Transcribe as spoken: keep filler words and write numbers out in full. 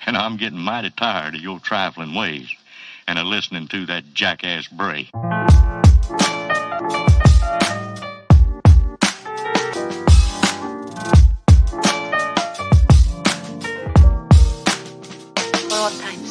and I'm getting mighty tired of your trifling ways and of listening to that jackass Bray. All time.